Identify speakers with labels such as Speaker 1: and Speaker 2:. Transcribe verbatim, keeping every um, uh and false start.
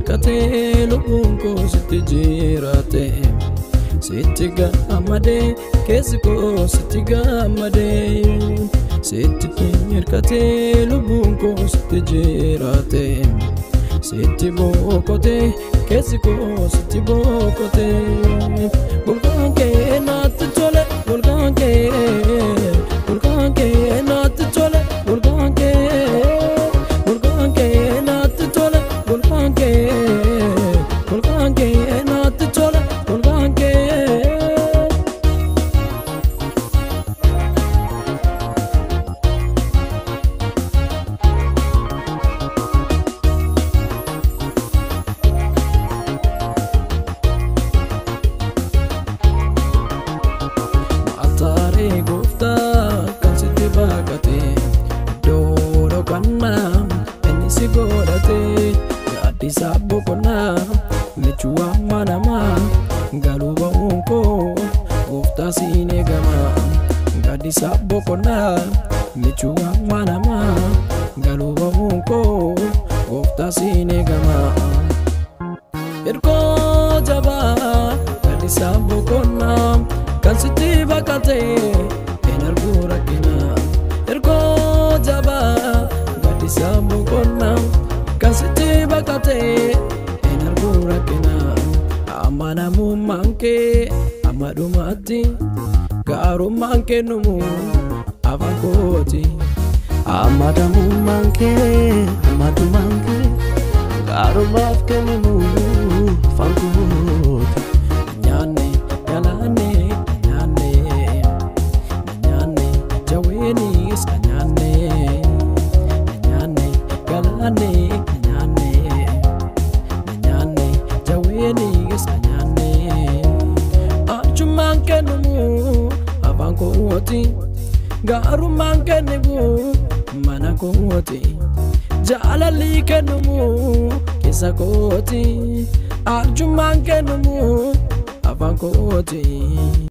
Speaker 1: hirkatee lubbuun koo sitti jiraate sitti gammadee keessi koo sitti gammadee sitti hirkatee lubbuun koo sitti jiraate sitti boqotee keessi koo sitti boqotee golgaan kee naatti tole golgaan kee golgaan kee naatti tole golgaan kee golgaan kee naatti tole golgaan kee golgaan kee naatti tole golgaan kee Sabbo kona mechua manama galuba unko gofta sine gama gadi sabbo kona mechua manama galuba unko gofta sine gama erko jaba gadi sabbo kona kansiti bakate enargura kina erko jaba gadi sabbo kona kansiti bakate enargura kina amana mu manke amadu mati garu manke numu avakoti amada mu manke amadu manke garu manke numu fankoti nyane galane nyane nyane jaweni skanyane nyane galane garu manke nibu mana koti jalali kenumu kisa koti arju manke numu avan koti.